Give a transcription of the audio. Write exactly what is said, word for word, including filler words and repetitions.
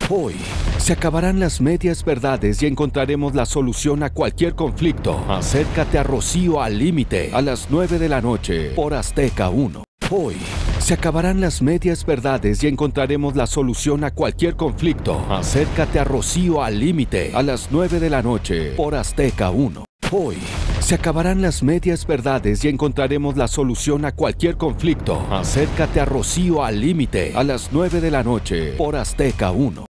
Hoy se acabarán las medias verdades y encontraremos la solución a cualquier conflicto. Acércate a Rocío al Límite a las nueve de la noche por Azteca uno. Hoy se acabarán las medias verdades y encontraremos la solución a cualquier conflicto. Acércate a Rocío al Límite a las nueve de la noche por Azteca uno. Hoy se acabarán las medias verdades y encontraremos la solución a cualquier conflicto. Acércate a Rocío al Límite a las nueve de la noche por Azteca uno.